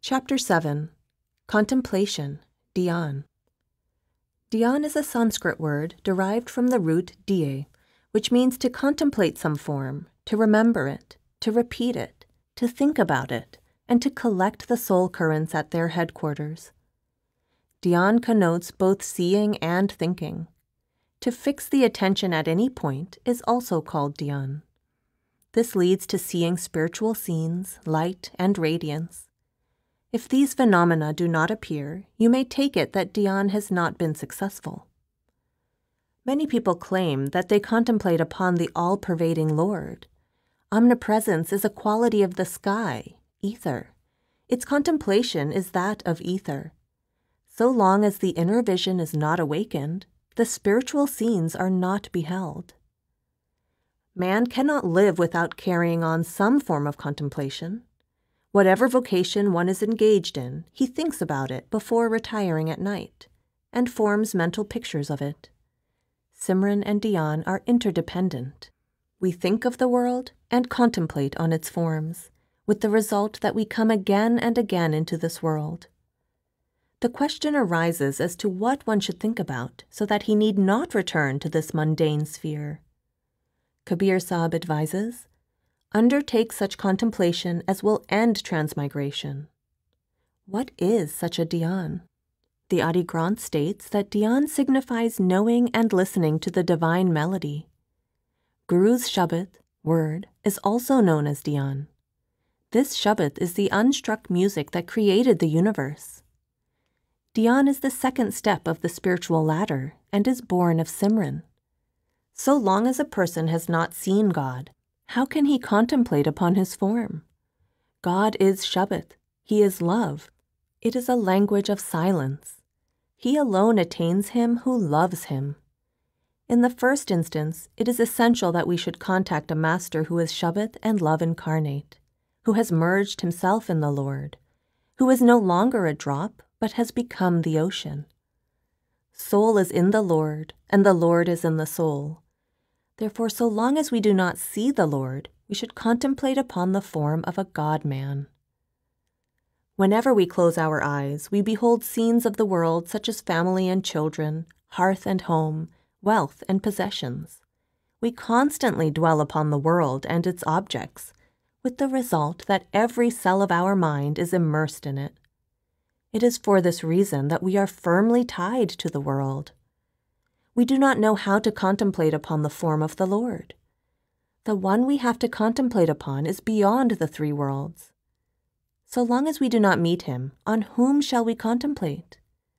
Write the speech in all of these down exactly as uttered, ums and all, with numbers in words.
Chapter seven. Contemplation, Dhyan. Dhyan is a Sanskrit word derived from the root dhye, which means to contemplate some form, to remember it, to repeat it, to think about it, and to collect the soul currents at their headquarters. Dhyan connotes both seeing and thinking. To fix the attention at any point is also called dhyan. This leads to seeing spiritual scenes, light, and radiance. If these phenomena do not appear, you may take it that dhyan has not been successful. Many people claim that they contemplate upon the all-pervading Lord. Omnipresence is a quality of the sky, ether. Its contemplation is that of ether. So long as the inner vision is not awakened, the spiritual scenes are not beheld. Man cannot live without carrying on some form of contemplation. Whatever vocation one is engaged in, he thinks about it before retiring at night, and forms mental pictures of it. Simran and Dhyan are interdependent. We think of the world and contemplate on its forms, with the result that we come again and again into this world. The question arises as to what one should think about so that he need not return to this mundane sphere. Kabir Sahib advises, undertake such contemplation as will end transmigration. What is such a dhyan? The Adi Granth states that dhyan signifies knowing and listening to the divine melody. Guru's Shabad, word, is also known as dhyan. This Shabad is the unstruck music that created the universe. Dhyan is the second step of the spiritual ladder and is born of Simran. So long as a person has not seen God, how can he contemplate upon his form? God is Shabad. He is love. It is a language of silence. He alone attains him who loves him. In the first instance, it is essential that we should contact a master who is Shabad and love incarnate, who has merged himself in the Lord, who is no longer a drop, but has become the ocean. Soul is in the Lord, and the Lord is in the soul. Therefore, so long as we do not see the Lord, we should contemplate upon the form of a God-man. Whenever we close our eyes, we behold scenes of the world such as family and children, hearth and home, wealth and possessions. We constantly dwell upon the world and its objects, with the result that every cell of our mind is immersed in it. It is for this reason that we are firmly tied to the world. We do not know how to contemplate upon the form of the Lord. The one we have to contemplate upon is beyond the three worlds. So long as we do not meet him, on whom shall we contemplate?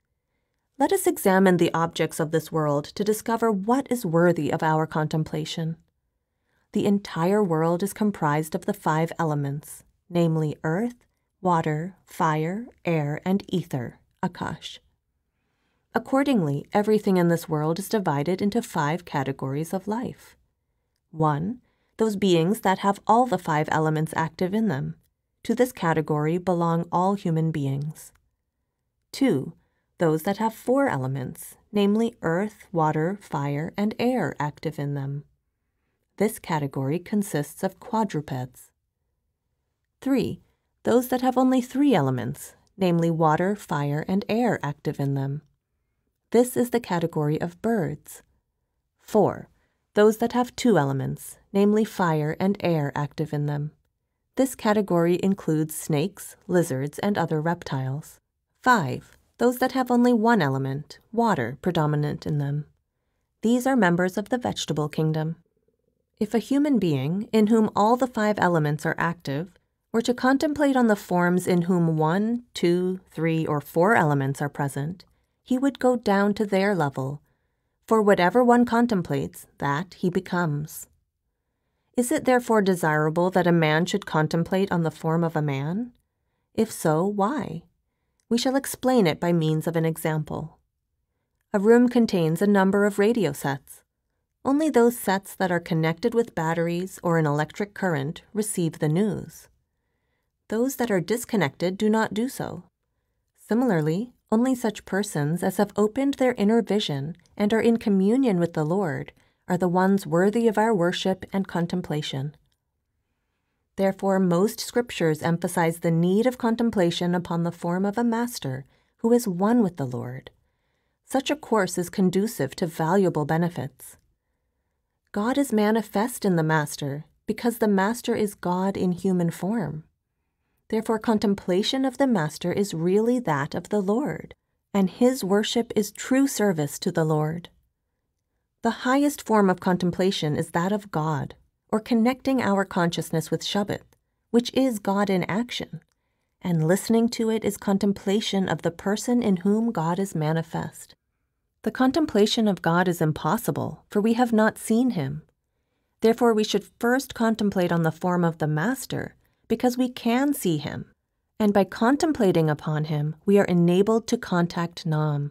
Let us examine the objects of this world to discover what is worthy of our contemplation. The entire world is comprised of the five elements, namely earth, water, fire, air, and ether, Akash. Accordingly, everything in this world is divided into five categories of life. One, those beings that have all the five elements active in them. To this category belong all human beings. Two, those that have four elements, namely earth, water, fire, and air active in them. This category consists of quadrupeds. Three, those that have only three elements, namely water, fire, and air active in them. This is the category of birds. Four, those that have two elements, namely fire and air active in them. This category includes snakes, lizards, and other reptiles. Five, those that have only one element, water, predominant in them. These are members of the vegetable kingdom. If a human being, in whom all the five elements are active, were to contemplate on the forms in whom one, two, three, or four elements are present, he would go down to their level, for whatever one contemplates, that he becomes. Is it therefore desirable that a man should contemplate on the form of a man? If so, why? We shall explain it by means of an example. A room contains a number of radio sets. Only those sets that are connected with batteries or an electric current receive the news. Those that are disconnected do not do so. Similarly, only such persons as have opened their inner vision and are in communion with the Lord are the ones worthy of our worship and contemplation. Therefore, most scriptures emphasize the need of contemplation upon the form of a master who is one with the Lord. Such a course is conducive to valuable benefits. God is manifest in the master because the master is God in human form. Therefore, contemplation of the master is really that of the Lord, and his worship is true service to the Lord. The highest form of contemplation is that of God, or connecting our consciousness with Shabbat, which is God in action, and listening to it is contemplation of the person in whom God is manifest. The contemplation of God is impossible, for we have not seen him. Therefore, we should first contemplate on the form of the Master, because we can see him, and by contemplating upon him, we are enabled to contact Nam.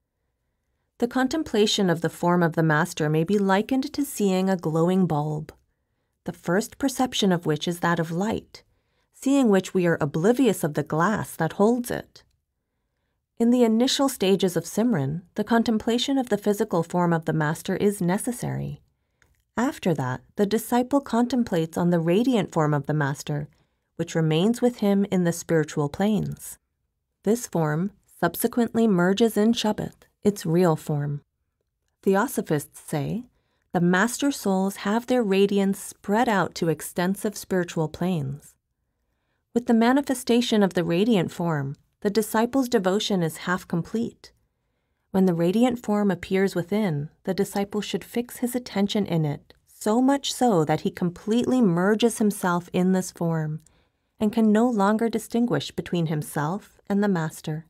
The contemplation of the form of the Master may be likened to seeing a glowing bulb, the first perception of which is that of light, seeing which we are oblivious of the glass that holds it. In the initial stages of Simran, the contemplation of the physical form of the Master is necessary. After that, the disciple contemplates on the radiant form of the Master, which remains with him in the spiritual planes. This form subsequently merges in Shabbat, its real form. Theosophists say, the Master souls have their radiance spread out to extensive spiritual planes. With the manifestation of the radiant form, the disciple's devotion is half complete. When the radiant form appears within, the disciple should fix his attention in it, so much so that he completely merges himself in this form, and can no longer distinguish between himself and the Master.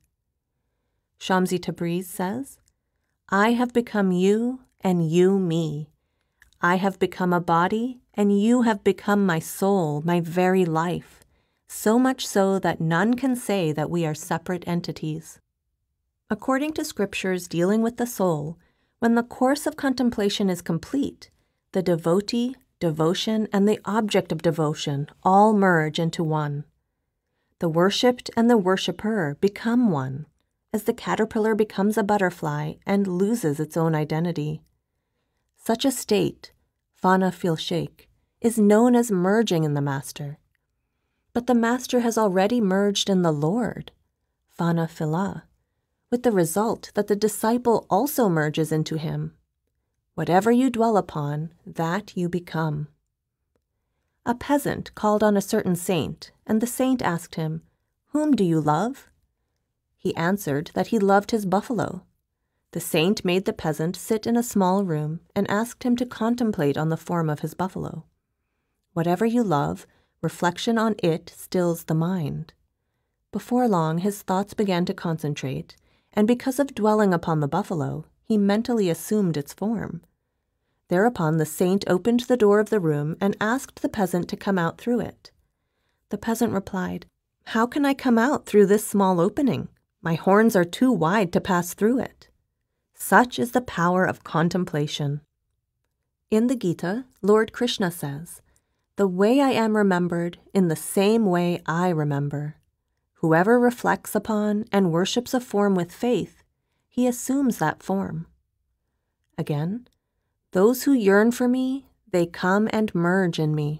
Shamsi Tabriz says, I have become you, and you me. I have become a body, and you have become my soul, my very life, so much so that none can say that we are separate entities. According to scriptures dealing with the soul, when the course of contemplation is complete, the devotee, devotion, and the object of devotion all merge into one. The worshipped and the worshipper become one, as the caterpillar becomes a butterfly and loses its own identity. Such a state, Fana fil Sheikh, is known as merging in the Master. But the Master has already merged in the Lord, Fana Filah, with the result that the disciple also merges into him. Whatever you dwell upon, that you become. A peasant called on a certain saint, and the saint asked him, Whom do you love? He answered that he loved his buffalo. The saint made the peasant sit in a small room and asked him to contemplate on the form of his buffalo. Whatever you love, reflection on it stills the mind. Before long, his thoughts began to concentrate, and because of dwelling upon the buffalo, he mentally assumed its form. Thereupon the saint opened the door of the room and asked the peasant to come out through it. The peasant replied, How can I come out through this small opening? My horns are too wide to pass through it. Such is the power of contemplation. In the Gita, Lord Krishna says, The way I am remembered, in the same way I remember. Whoever reflects upon and worships a form with faith, he assumes that form. Again, those who yearn for me, they come and merge in me.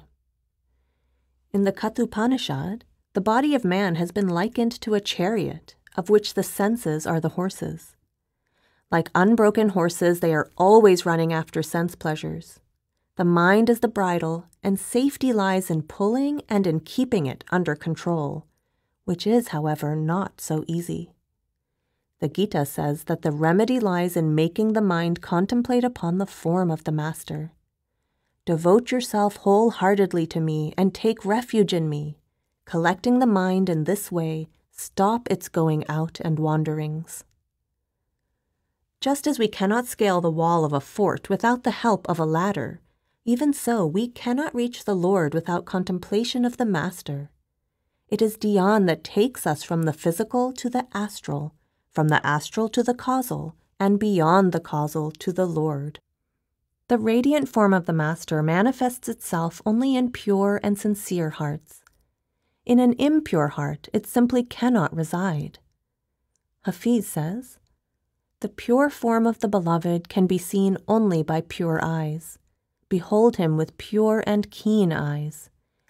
In the Kathopanishad, the body of man has been likened to a chariot, of which the senses are the horses. Like unbroken horses, they are always running after sense pleasures. The mind is the bridle, and safety lies in pulling and in keeping it under control, which is, however, not so easy. The Gita says that the remedy lies in making the mind contemplate upon the form of the Master. Devote yourself wholeheartedly to me and take refuge in me. Collecting the mind in this way, stop its going out and wanderings. Just as we cannot scale the wall of a fort without the help of a ladder, even so we cannot reach the Lord without contemplation of the Master. It is Dhyan that takes us from the physical to the astral, from the astral to the causal, and beyond the causal to the Lord. The radiant form of the Master manifests itself only in pure and sincere hearts. In an impure heart, it simply cannot reside. Hafiz says, The pure form of the Beloved can be seen only by pure eyes. Behold him with pure and keen eyes,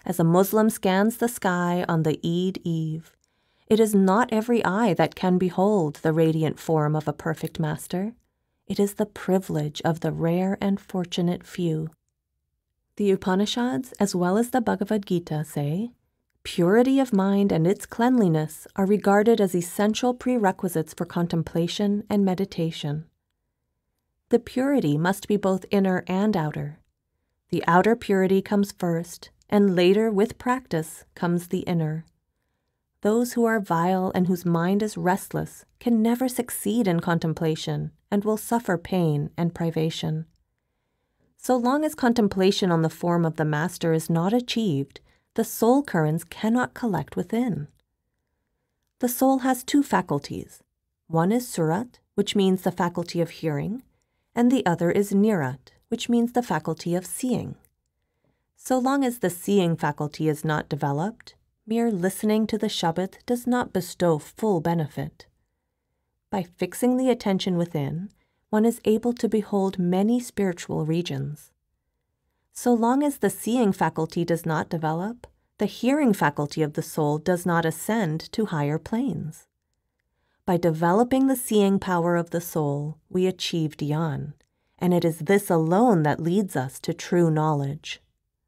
as a Muslim scans the sky on the Eid Eve. It is not every eye that can behold the radiant form of a perfect master. It is the privilege of the rare and fortunate few. The Upanishads, as well as the Bhagavad Gita, say, purity of mind and its cleanliness are regarded as essential prerequisites for contemplation and meditation. The purity must be both inner and outer. The outer purity comes first, and later, with practice, comes the inner. Those who are vile and whose mind is restless can never succeed in contemplation and will suffer pain and privation. So long as contemplation on the form of the Master is not achieved, the soul currents cannot collect within. The soul has two faculties. One is surat, which means the faculty of hearing, and the other is nirat, which means the faculty of seeing. So long as the seeing faculty is not developed, mere listening to the Shabad does not bestow full benefit. By fixing the attention within, one is able to behold many spiritual regions. So long as the seeing faculty does not develop, the hearing faculty of the soul does not ascend to higher planes. By developing the seeing power of the soul, we achieve Dhyan, and it is this alone that leads us to true knowledge.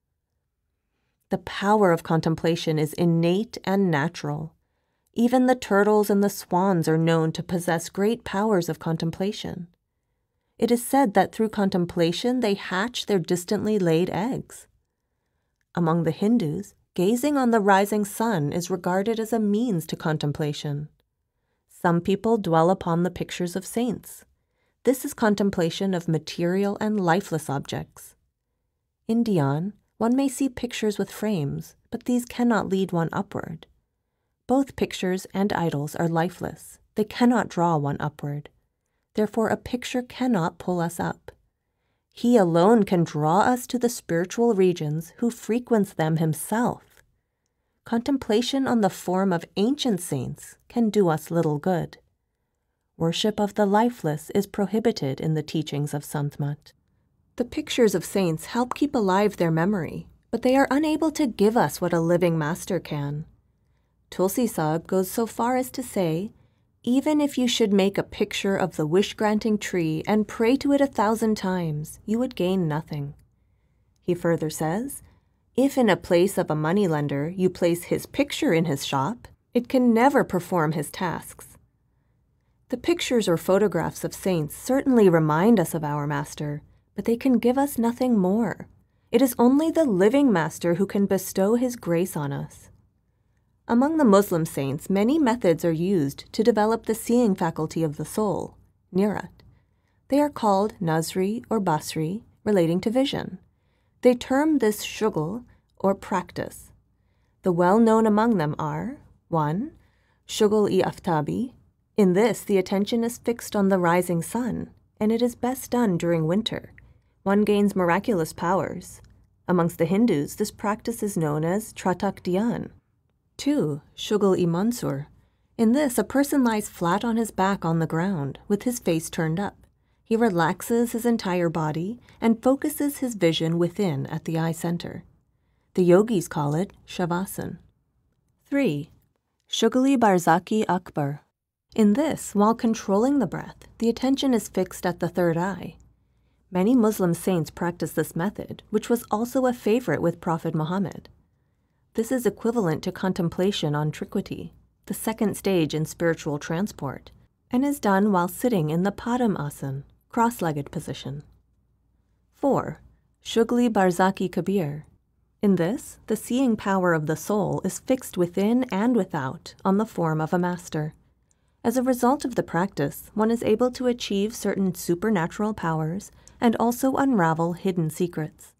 The power of contemplation is innate and natural. Even the turtles and the swans are known to possess great powers of contemplation. It is said that through contemplation they hatch their distantly laid eggs. Among the Hindus, gazing on the rising sun is regarded as a means to contemplation. Some people dwell upon the pictures of saints. This is contemplation of material and lifeless objects. In Dhyan, one may see pictures with frames, but these cannot lead one upward. Both pictures and idols are lifeless. They cannot draw one upward. Therefore, a picture cannot pull us up. He alone can draw us to the spiritual regions who frequents them himself. Contemplation on the form of ancient saints can do us little good. Worship of the lifeless is prohibited in the teachings of Sant Mat. The pictures of saints help keep alive their memory, but they are unable to give us what a living master can. Tulsi Sahib goes so far as to say, even if you should make a picture of the wish-granting tree and pray to it a thousand times, you would gain nothing. He further says, if in a place of a moneylender you place his picture in his shop, it can never perform his tasks. The pictures or photographs of saints certainly remind us of our Master, but they can give us nothing more. It is only the living Master who can bestow his grace on us. Among the Muslim saints, many methods are used to develop the seeing faculty of the soul, nirat. They are called nazri or basri, relating to vision. They term this shugul, or practice. The well-known among them are, one, shugul-i-aftabi. In this, the attention is fixed on the rising sun, and it is best done during winter. One gains miraculous powers. Amongst the Hindus, this practice is known as tratak dhyan. Two, shugul-i-mansur. In this, a person lies flat on his back on the ground, with his face turned up. He relaxes his entire body and focuses his vision within at the eye center. The yogis call it shavasana. Three, shuguli-barzaki akbar. In this, while controlling the breath, the attention is fixed at the third eye. Many Muslim saints practice this method, which was also a favorite with Prophet Muhammad. This is equivalent to contemplation on triquity, the second stage in spiritual transport, and is done while sitting in the padam asana, cross-legged position. Four, shugli barzaki kabir. In this, the seeing power of the soul is fixed within and without on the form of a master. As a result of the practice, one is able to achieve certain supernatural powers and also unravel hidden secrets.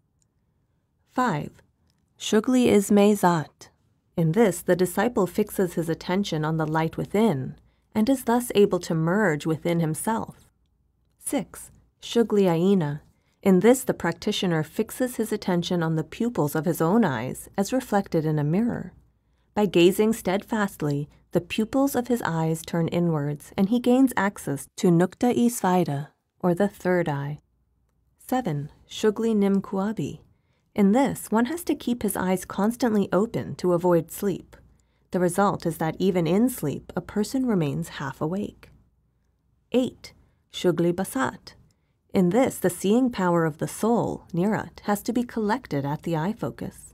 Five, shugli isme zat. In this, the disciple fixes his attention on the light within and is thus able to merge within himself. Six, shugli aina. In this, the practitioner fixes his attention on the pupils of his own eyes as reflected in a mirror. By gazing steadfastly, the pupils of his eyes turn inwards, and he gains access to nukta-i svaida, or the third eye. Seven, shugli nimkuabi. In this, one has to keep his eyes constantly open to avoid sleep. The result is that even in sleep, a person remains half awake. eight. Shugli Basat. In this, the seeing power of the soul, Nirat, has to be collected at the eye focus.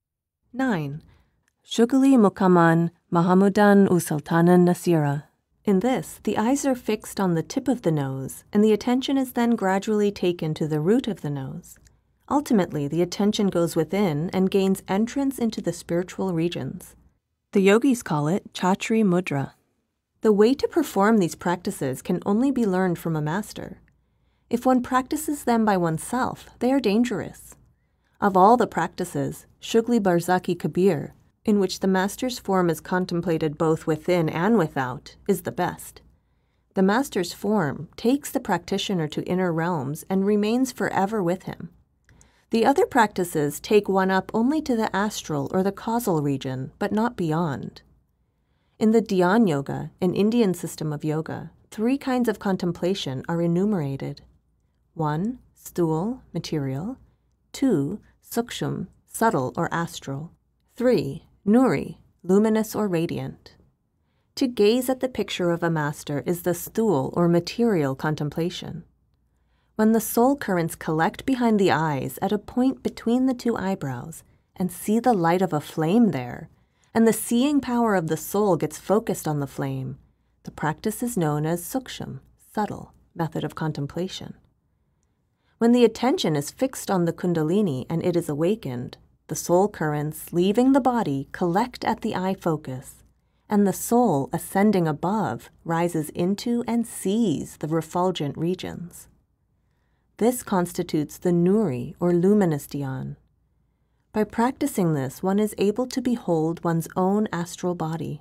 nine. Shugli Mukaman Mahamudan Usultanan Nasira. In this, the eyes are fixed on the tip of the nose, and the attention is then gradually taken to the root of the nose. Ultimately, the attention goes within and gains entrance into the spiritual regions. The yogis call it Chatri Mudra. The way to perform these practices can only be learned from a master. If one practices them by oneself, they are dangerous. Of all the practices, Shugli Barzaki Kabir, in which the master's form is contemplated both within and without, is the best. The master's form takes the practitioner to inner realms and remains forever with him. The other practices take one up only to the astral or the causal region, but not beyond. In the Dhyan Yoga, an Indian system of yoga, three kinds of contemplation are enumerated. One, sthul, material. Two, sukshum, subtle or astral. Three, nuri, luminous or radiant. To gaze at the picture of a master is the sthul or material contemplation. When the soul currents collect behind the eyes at a point between the two eyebrows and see the light of a flame there, and the seeing power of the soul gets focused on the flame, the practice is known as sukshum, subtle, method of contemplation. When the attention is fixed on the kundalini and it is awakened, the soul currents leaving the body collect at the eye focus, and the soul ascending above rises into and sees the refulgent regions. This constitutes the nuri or luminous dhyan. By practicing this, one is able to behold one's own astral body.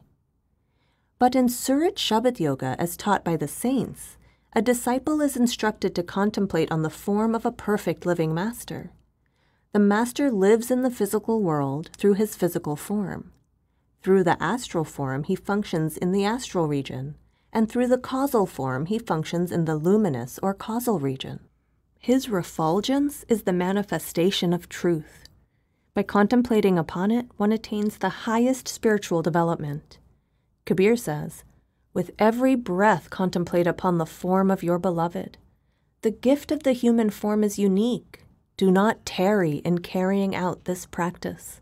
But in Surat Shabad Yoga, as taught by the saints, a disciple is instructed to contemplate on the form of a perfect living master. The master lives in the physical world through his physical form. Through the astral form, he functions in the astral region, and through the causal form, he functions in the luminous or causal region. His refulgence is the manifestation of truth. By contemplating upon it, one attains the highest spiritual development. Kabir says, "With every breath contemplate upon the form of your beloved. The gift of the human form is unique. Do not tarry in carrying out this practice."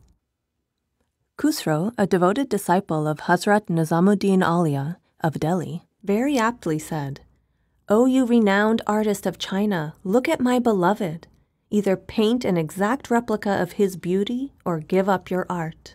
Khusro, a devoted disciple of Hazrat Nizamuddin Aulia of Delhi, very aptly said, "O you renowned artist of China, look at my beloved. Either paint an exact replica of his beauty or give up your art."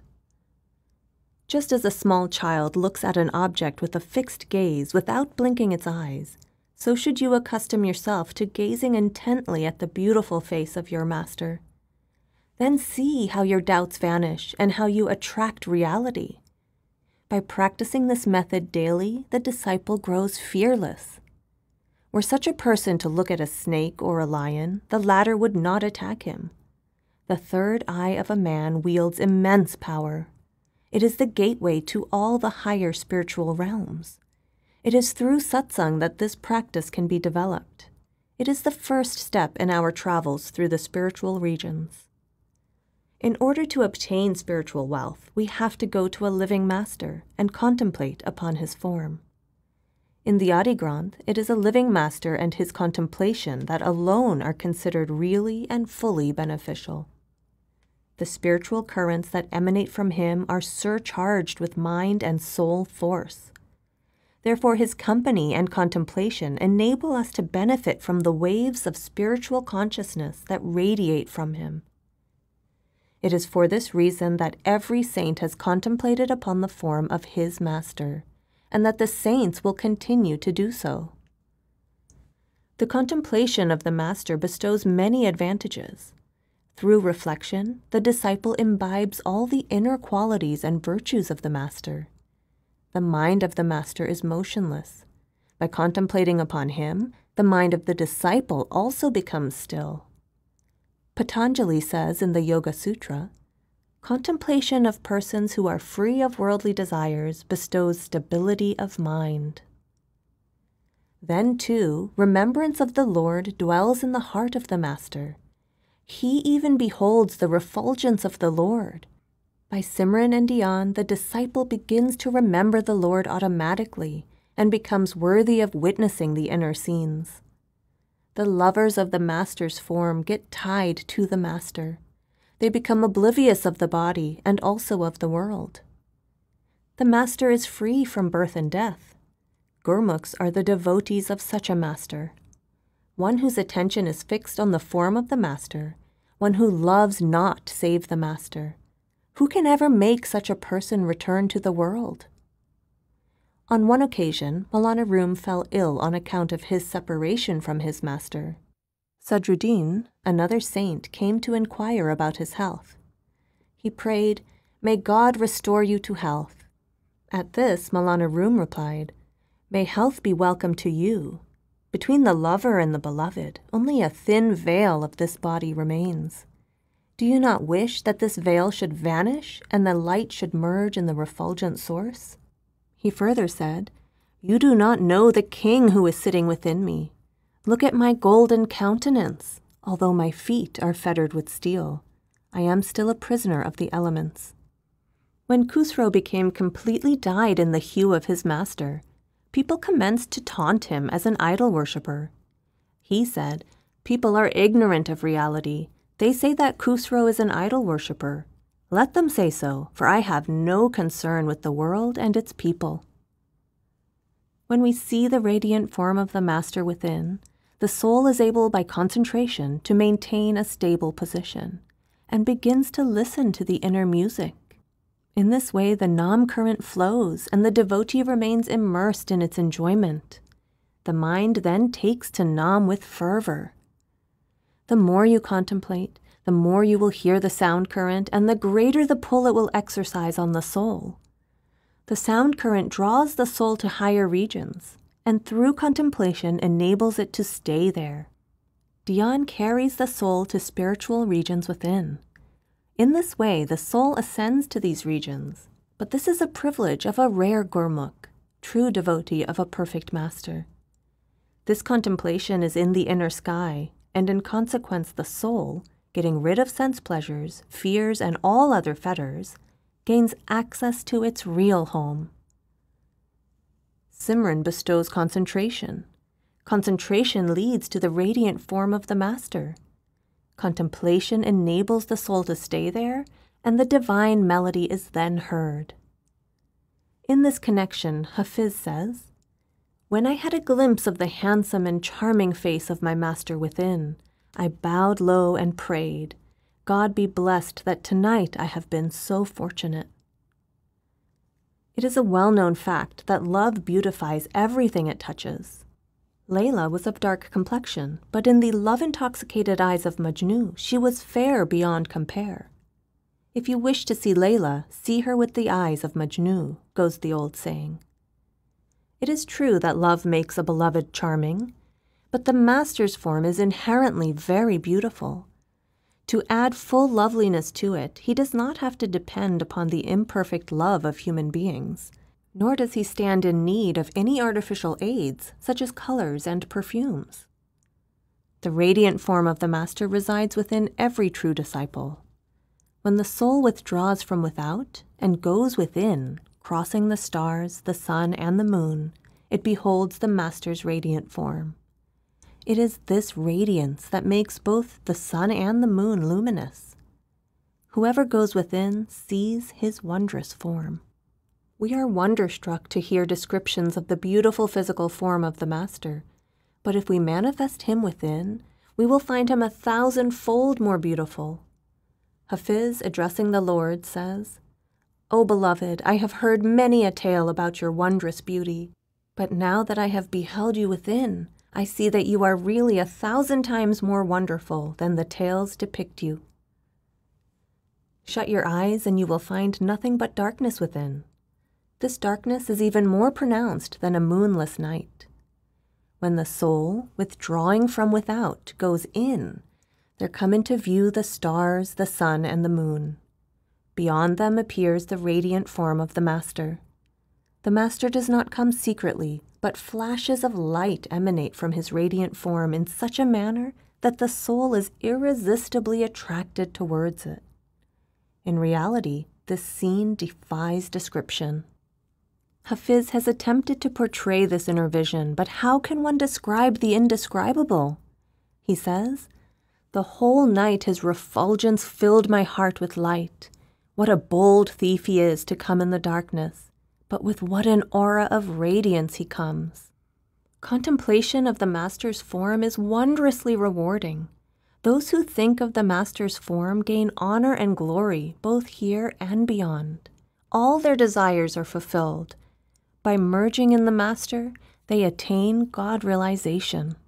Just as a small child looks at an object with a fixed gaze without blinking its eyes, so should you accustom yourself to gazing intently at the beautiful face of your master. Then see how your doubts vanish and how you attract reality. By practicing this method daily, the disciple grows fearless. Were such a person to look at a snake or a lion, the latter would not attack him. The third eye of a man wields immense power. It is the gateway to all the higher spiritual realms. It is through satsang that this practice can be developed. It is the first step in our travels through the spiritual regions. In order to obtain spiritual wealth, we have to go to a living master and contemplate upon his form. In the Adi Granth, it is a living master and his contemplation that alone are considered really and fully beneficial. The spiritual currents that emanate from him are surcharged with mind and soul force. Therefore, his company and contemplation enable us to benefit from the waves of spiritual consciousness that radiate from him. It is for this reason that every saint has contemplated upon the form of his master, and that the saints will continue to do so. The contemplation of the master bestows many advantages. Through reflection, the disciple imbibes all the inner qualities and virtues of the master. The mind of the master is motionless. By contemplating upon him, the mind of the disciple also becomes still. Patanjali says in the Yoga Sutra, "Contemplation of persons who are free of worldly desires bestows stability of mind." Then, too, remembrance of the Lord dwells in the heart of the master. He even beholds the refulgence of the Lord. By Simran and Dhyan, the disciple begins to remember the Lord automatically and becomes worthy of witnessing the inner scenes. The lovers of the Master's form get tied to the Master. They become oblivious of the body and also of the world. The Master is free from birth and death. Gurmukhs are the devotees of such a Master. One whose attention is fixed on the form of the Master, one who loves not save the Master. Who can ever make such a person return to the world? On one occasion, Maulana Rum fell ill on account of his separation from his Master. Sadruddin, another saint, came to inquire about his health. He prayed, "May God restore you to health." At this, Maulana Rum replied, "May health be welcome to you. Between the lover and the beloved, only a thin veil of this body remains. Do you not wish that this veil should vanish and the light should merge in the refulgent source?" He further said, "You do not know the king who is sitting within me. Look at my golden countenance. Although my feet are fettered with steel, I am still a prisoner of the elements." When Khusro became completely dyed in the hue of his Master, people commenced to taunt him as an idol worshipper. He said, "People are ignorant of reality. They say that Khusro is an idol worshipper. Let them say so, for I have no concern with the world and its people." When we see the radiant form of the Master within, the soul is able by concentration to maintain a stable position and begins to listen to the inner music. In this way, the Nam current flows and the devotee remains immersed in its enjoyment. The mind then takes to Nam with fervor. The more you contemplate, the more you will hear the sound current and the greater the pull it will exercise on the soul. The sound current draws the soul to higher regions, and through contemplation enables it to stay there. Dhyan carries the soul to spiritual regions within. In this way, the soul ascends to these regions, but this is a privilege of a rare Gurmukh, true devotee of a perfect Master. This contemplation is in the inner sky, and in consequence the soul, getting rid of sense pleasures, fears, and all other fetters, gains access to its real home. Simran bestows concentration. Concentration leads to the radiant form of the Master. Contemplation enables the soul to stay there, and the divine melody is then heard. In this connection, Hafiz says, "When I had a glimpse of the handsome and charming face of my Master within, I bowed low and prayed, 'God be blessed that tonight I have been so fortunate.'" It is a well-known fact that love beautifies everything it touches. Layla was of dark complexion, but in the love-intoxicated eyes of Majnu, she was fair beyond compare. "If you wish to see Layla, see her with the eyes of Majnu," goes the old saying. It is true that love makes a beloved charming, but the Master's form is inherently very beautiful. To add full loveliness to it, he does not have to depend upon the imperfect love of human beings, nor does he stand in need of any artificial aids, such as colors and perfumes. The radiant form of the Master resides within every true disciple. When the soul withdraws from without and goes within, crossing the stars, the sun, and the moon, it beholds the Master's radiant form. It is this radiance that makes both the sun and the moon luminous. Whoever goes within sees his wondrous form. We are wonderstruck to hear descriptions of the beautiful physical form of the Master, but if we manifest him within, we will find him a thousand-fold more beautiful. Hafiz, addressing the Lord, says, "O beloved, I have heard many a tale about your wondrous beauty, but now that I have beheld you within, I see that you are really a thousand times more wonderful than the tales depict you." Shut your eyes and you will find nothing but darkness within. This darkness is even more pronounced than a moonless night. When the soul, withdrawing from without, goes in, there come into view the stars, the sun, and the moon. Beyond them appears the radiant form of the Master. The Master does not come secretly, but flashes of light emanate from his radiant form in such a manner that the soul is irresistibly attracted towards it. In reality, this scene defies description. Hafiz has attempted to portray this inner vision, but how can one describe the indescribable? He says, "The whole night his refulgence filled my heart with light. What a bold thief he is to come in the darkness, but with what an aura of radiance he comes." Contemplation of the Master's form is wondrously rewarding. Those who think of the Master's form gain honor and glory both here and beyond. All their desires are fulfilled. By merging in the Master, they attain God realization.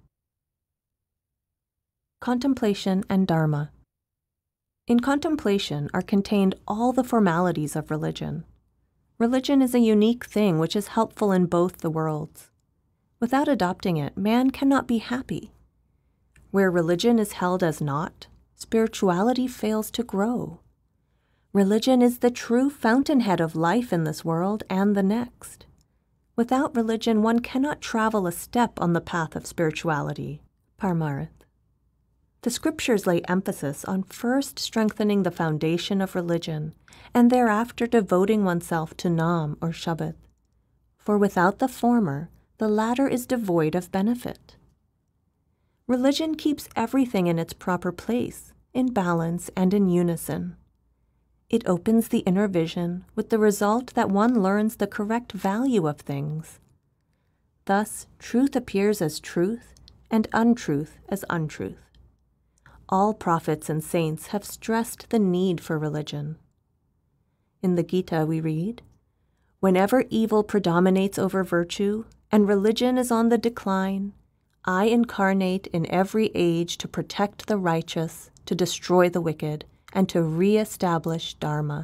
Contemplation and Dharma. In contemplation are contained all the formalities of religion. Religion is a unique thing which is helpful in both the worlds. Without adopting it, man cannot be happy. Where religion is held as naught, spirituality fails to grow. Religion is the true fountainhead of life in this world and the next. Without religion, one cannot travel a step on the path of spirituality. Paramahansa. The scriptures lay emphasis on first strengthening the foundation of religion, and thereafter devoting oneself to Nam or Shabad. For without the former, the latter is devoid of benefit. Religion keeps everything in its proper place, in balance and in unison. It opens the inner vision with the result that one learns the correct value of things. Thus, truth appears as truth and untruth as untruth. All prophets and saints have stressed the need for religion. In the Gita we read, "Whenever evil predominates over virtue and religion is on the decline, I incarnate in every age to protect the righteous, to destroy the wicked, and to re-establish Dharma."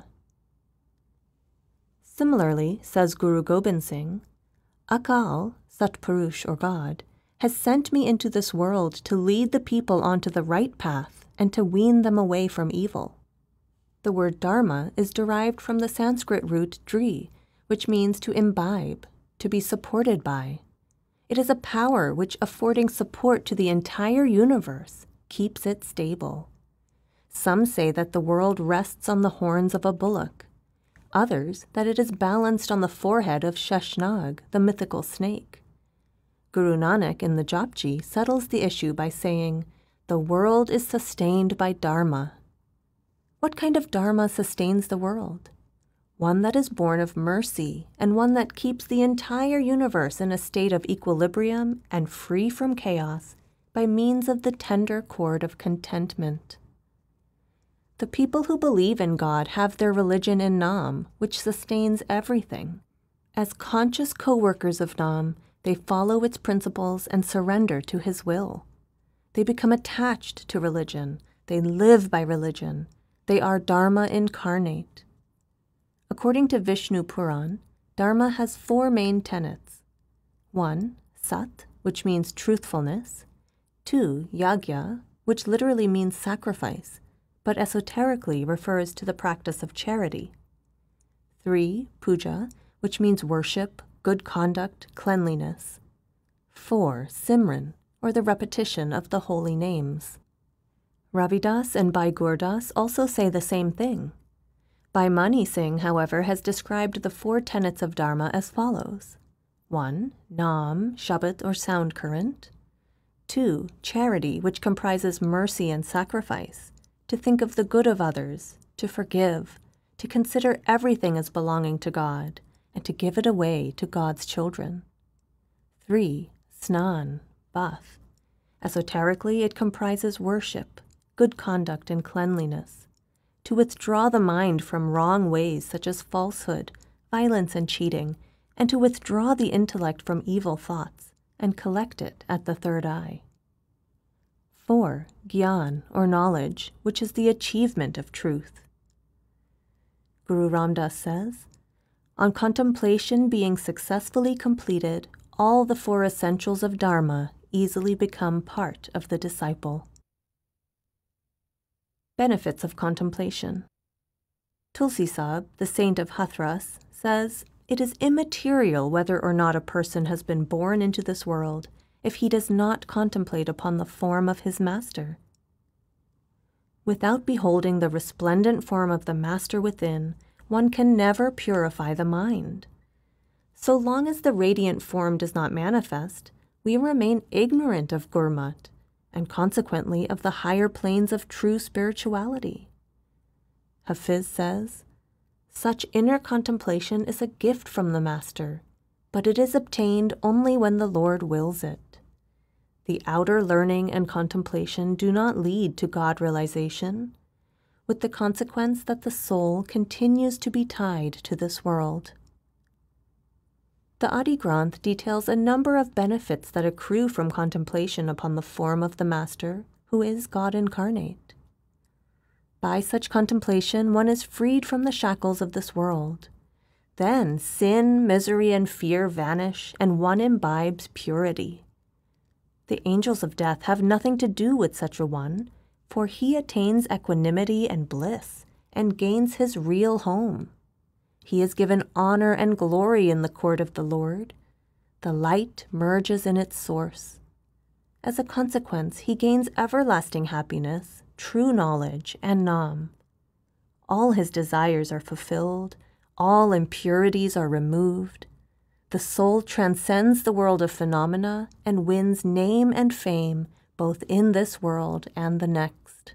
Similarly, says Guru Gobind Singh, Akal, Satpurush or God, has sent me into this world to lead the people onto the right path and to wean them away from evil. The word Dharma is derived from the Sanskrit root dri, which means to imbibe, to be supported by. It is a power which, affording support to the entire universe, keeps it stable. Some say that the world rests on the horns of a bullock. Others, that it is balanced on the forehead of Sheshnag, the mythical snake. Guru Nanak in the Japji settles the issue by saying, "The world is sustained by Dharma." What kind of Dharma sustains the world? One that is born of mercy, and one that keeps the entire universe in a state of equilibrium and free from chaos by means of the tender cord of contentment. The people who believe in God have their religion in Nam, which sustains everything. As conscious co-workers of Nam, they follow its principles and surrender to his will. They become attached to religion. They live by religion. They are Dharma incarnate. According to Vishnu Puran, Dharma has four main tenets. One, Sat, which means truthfulness. Two, Yagya, which literally means sacrifice, but esoterically refers to the practice of charity. Three, Puja, which means worship, good conduct, cleanliness. Four, Simran, or the repetition of the holy names. Ravidas and Bhai Gurdas also say the same thing. Bhai Mani Singh, however, has described the four tenets of Dharma as follows. One, Nam, Shabad or sound current. Two, charity, which comprises mercy and sacrifice, to think of the good of others, to forgive, to consider everything as belonging to God, and to give it away to God's children. Three, Snan, bath. Esoterically, it comprises worship, good conduct and cleanliness, to withdraw the mind from wrong ways such as falsehood, violence and cheating, and to withdraw the intellect from evil thoughts and collect it at the third eye. Four, Gyan, or knowledge, which is the achievement of truth. Guru Ram Das says, "On contemplation being successfully completed, all the four essentials of Dharma easily become part of the disciple." Benefits of contemplation. Tulsi Sahib, the saint of Hathras, says, "It is immaterial whether or not a person has been born into this world, if he does not contemplate upon the form of his master. Without beholding the resplendent form of the master within, one can never purify the mind. So long as the radiant form does not manifest, we remain ignorant of Gurmat, and consequently of the higher planes of true spirituality. Hafiz says, "Such inner contemplation is a gift from the Master, but it is obtained only when the Lord wills it. The outer learning and contemplation do not lead to God realization, with the consequence that the soul continues to be tied to this world." The Adi Granth details a number of benefits that accrue from contemplation upon the form of the Master, who is God incarnate. By such contemplation, one is freed from the shackles of this world. Then sin, misery, and fear vanish, and one imbibes purity. The angels of death have nothing to do with such a one, for he attains equanimity and bliss, and gains his real home. He is given honor and glory in the court of the Lord. The light merges in its source. As a consequence, he gains everlasting happiness, true knowledge, and Nam. All his desires are fulfilled, all impurities are removed. The soul transcends the world of phenomena and wins name and fame both in this world and the next.